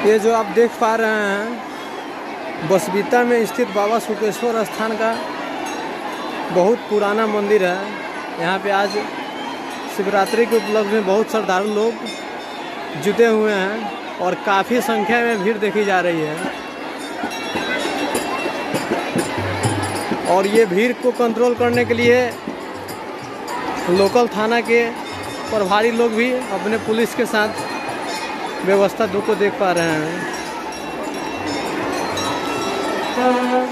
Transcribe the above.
ये जो आप देख पा रहे हैं बसबिता में स्थित बाबा सुकेश्वर स्थान का बहुत पुराना मंदिर है। यहाँ पे आज शिवरात्रि के उपलक्ष्य में बहुत श्रद्धालु लोग जुटे हुए हैं और काफ़ी संख्या में भीड़ देखी जा रही है। और ये भीड़ को कंट्रोल करने के लिए लोकल थाना के प्रभारी लोग भी अपने पुलिस के साथ व्यवस्था को देख पा रहे हैं।